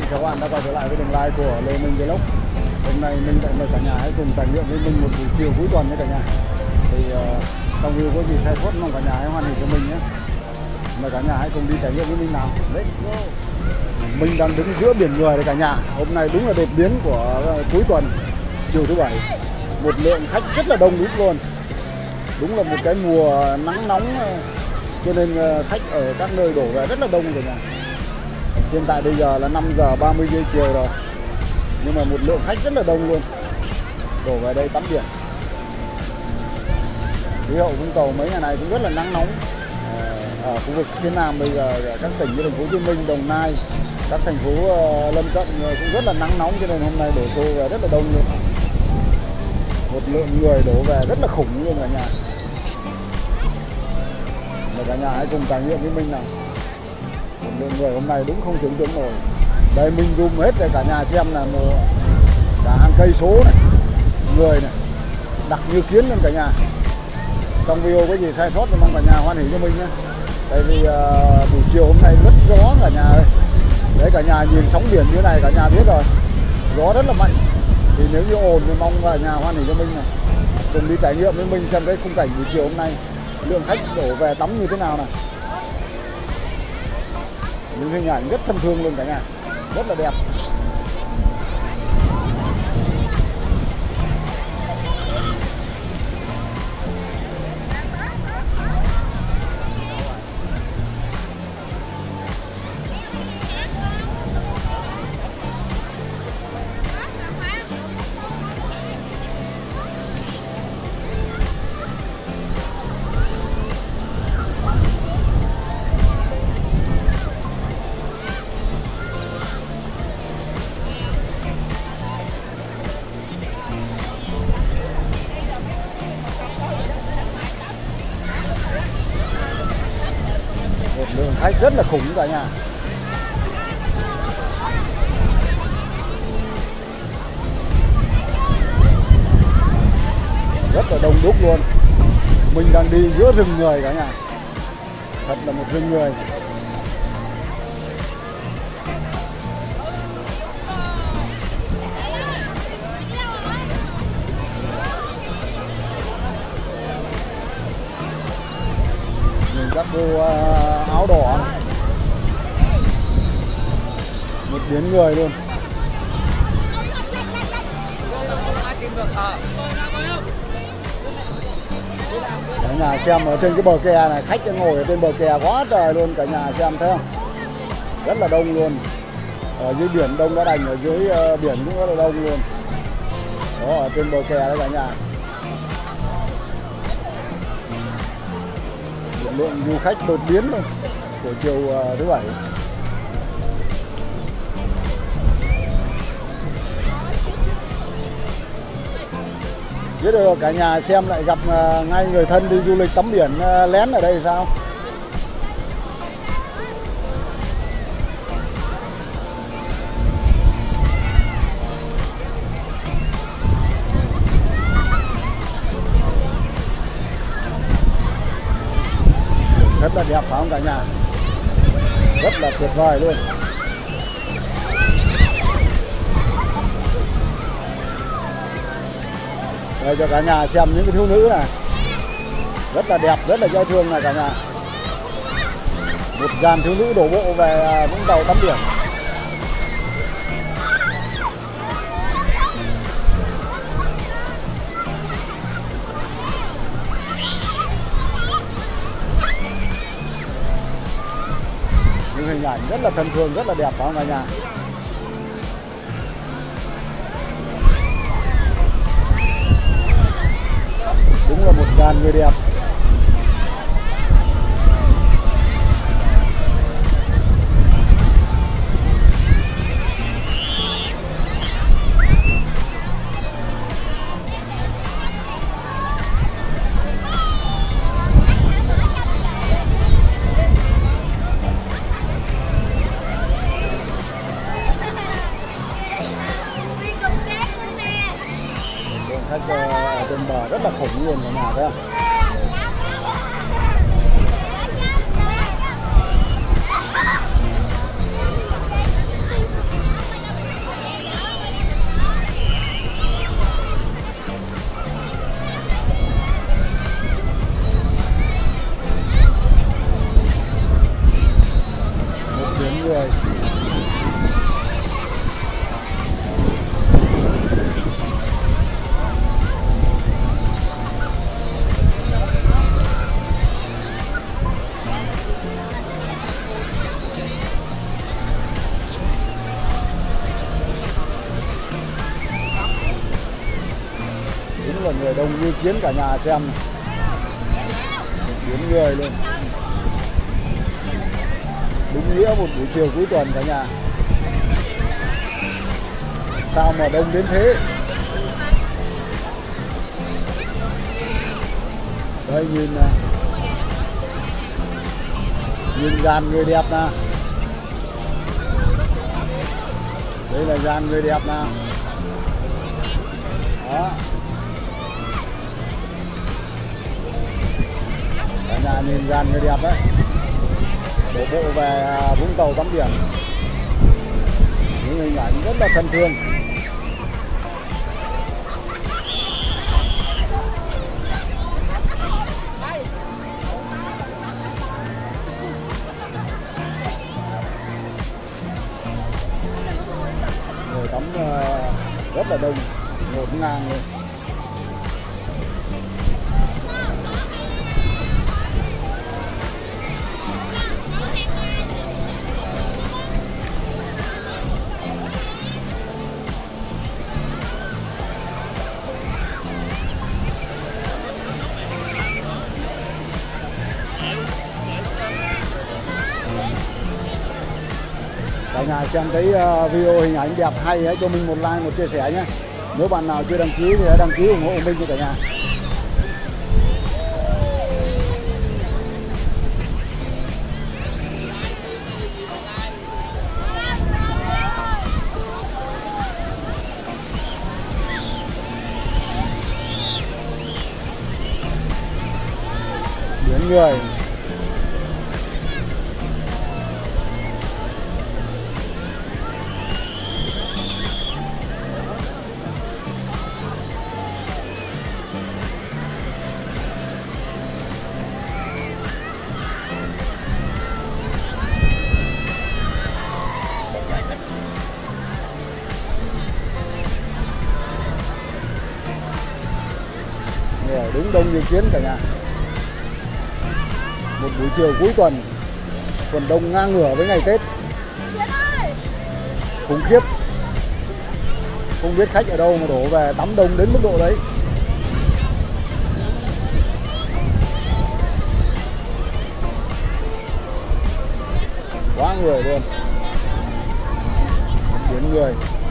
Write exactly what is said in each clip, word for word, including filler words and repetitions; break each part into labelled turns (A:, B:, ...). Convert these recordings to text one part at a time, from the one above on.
A: chào các bạn đã quay trở lại với đường live của Lê Minh Vlog. Hôm nay Minh lại mời cả nhà hãy cùng trải nghiệm với Minh một buổi chiều cuối tuần với cả nhà. Thì uh, trong video có gì sai sót mong cả nhà hãy hoan hỉ cho mình nhé. Mời cả nhà hãy cùng đi trải nghiệm với Minh nào. Let's go. Minh đang đứng giữa biển người đấy cả nhà. Hôm nay đúng là đột biến của uh, cuối tuần chiều thứ bảy. Một lượng khách rất là đông đúc luôn. Đúng là một cái mùa nắng nóng uh, cho nên uh, khách ở các nơi đổ về rất là đông cả nhà. Hiện tại bây giờ là năm giờ ba mươi giây chiều rồi, nhưng mà một lượng khách rất là đông luôn đổ về đây tắm biển. Khí hậu Vũng Tàu mấy ngày này cũng rất là nắng nóng. Ở khu vực phía Nam bây giờ các tỉnh như thành phố Hồ Chí Minh, Đồng Nai, các thành phố lân cận cũng rất là nắng nóng, cho nên hôm nay đổ xô về rất là đông luôn. Một lượng người đổ về rất là khủng luôn cả nhà. Mời cả nhà hãy cùng trải nghiệm với mình nào. Một lượng người hôm nay đúng không tưởng tượng nổi. Đây mình zoom hết để cả nhà xem là một cả hàng cây số này, người này đặc như kiến luôn cả nhà. Trong video có gì sai sót thì mong cả nhà hoan hỉ cho mình nhé. Tại vì uh, buổi chiều hôm nay rất gió cả nhà ơi. Đấy, cả nhà nhìn sóng biển như thế này cả nhà biết rồi, gió rất là mạnh. Thì nếu như ồn thì mong cả nhà hoan hỉ cho mình này, cùng đi trải nghiệm với mình xem cái khung cảnh buổi chiều hôm nay lượng khách đổ về tắm như thế nào này. Những hình ảnh rất thân thương luôn cả nhà, rất là đẹp. Một lượng khách rất là khủng cả nhà. Rất là đông đúc luôn. Mình đang đi giữa rừng người cả nhà. Thật là một rừng người. Các cô uh, áo đỏ này. Một biến người luôn. Cả nhà xem ở trên cái bờ kè này, khách ngồi ở trên bờ kè quá trời luôn, cả nhà xem thấy không? Rất là đông luôn. Ở dưới biển đông đã đành, ở dưới uh, biển cũng rất là đông luôn. Đó, ở trên bờ kè đấy cả nhà. Lượng du khách đột biến luôn của chiều uh, thứ bảy. Biết được cả nhà xem lại gặp uh, ngay người thân đi du lịch tắm biển uh, lén ở đây sao? Rất là đẹp phải không cả nhà? Rất là tuyệt vời luôn. Đây cho cả nhà xem những cái thiếu nữ này. Rất là đẹp, rất là dễ thương này cả nhà. Một dàn thiếu nữ đổ bộ về Vũng Tàu tắm biển. Những hình ảnh rất là thân thương, rất là đẹp phải không cả nhà? Đúng là một dàn người đẹp. Khách ở trên bờ rất là khủng luôn cả nhà thấy không? là người đông như kiến, cả nhà xem biến người luôn. Đúng nghĩa một buổi chiều cuối tuần cả nhà. Sao mà đông đến thế? Đây nhìn này, nhìn dàn người đẹp nè. Đây là dàn người đẹp nè. Đó. Cả nhà nhìn dàn người đẹp đấy. Đổ bộ về Vũng Tàu tắm biển. Những hình ảnh rất là thân thương. Người tắm rất là đông, ngổn ngang luôn. Cả nhà xem thấy video hình ảnh đẹp hay hãy cho mình một like, một chia sẻ nhé. Nếu bạn nào chưa đăng ký thì hãy đăng ký ủng hộ mình cho cả nhà. Biển người. Đúng đông như kiến cả nhà. Một buổi chiều cuối tuần còn đông ngang ngửa với ngày Tết. Khủng khiếp. Không biết khách ở đâu mà đổ về tắm đông đến mức độ đấy. Quá người luôn. Biến người.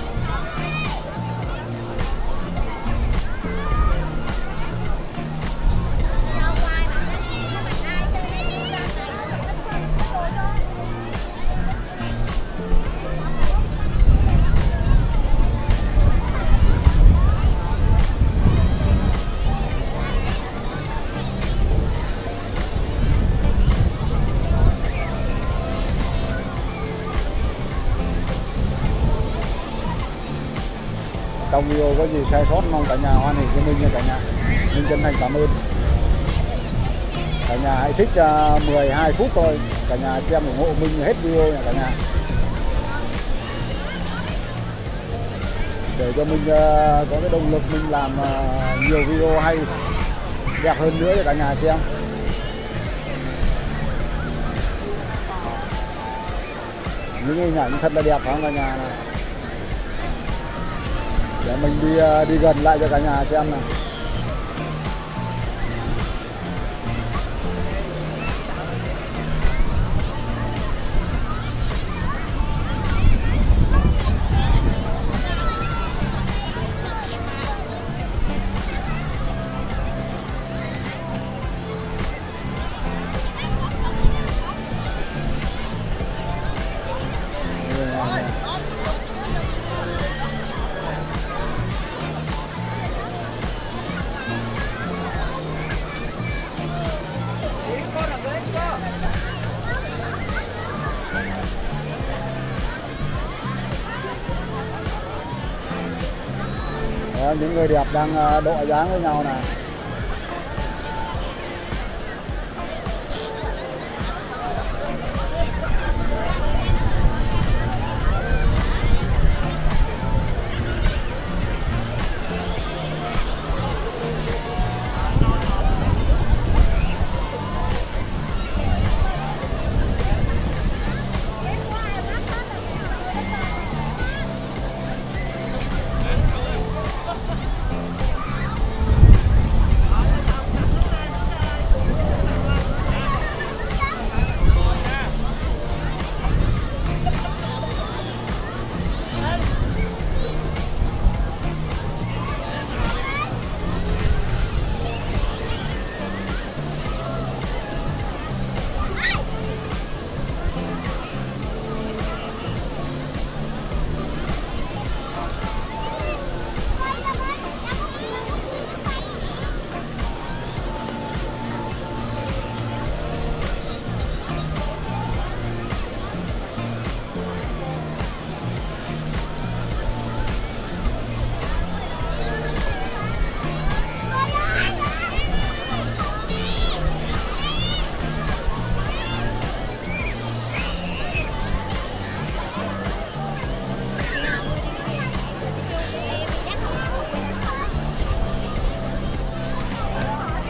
A: Trong video có gì sai sót mong cả nhà hoan hỉ cho mình nha cả nhà. Mình chân thành cảm ơn. Cả nhà hãy thích uh, mười hai phút thôi. Cả nhà xem ủng hộ mình hết video nha cả nhà. Để cho mình uh, có cái động lực mình làm uh, nhiều video hay đẹp hơn nữa cho cả nhà xem. Những hình ảnh thật là đẹp phải không cả nhà này. Để mình đi đi gần lại cho cả nhà xem nào. Đó, những người đẹp đang độ dáng với nhau này.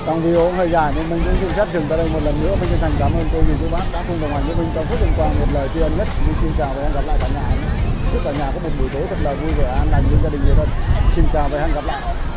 A: Trong video cũng hơi dài nên mình cũng xin phép dừng tại đây một lần nữa. Mình chân thành cảm ơn cô dì chú bác đã cùng đồng hành với mình trong phút liên quan một lời tri ân nhất. Mình xin chào và hẹn gặp lại cả nhà. Chúc cả nhà có một buổi tối thật là vui vẻ, an lành với gia đình người thân. Xin chào và hẹn gặp lại.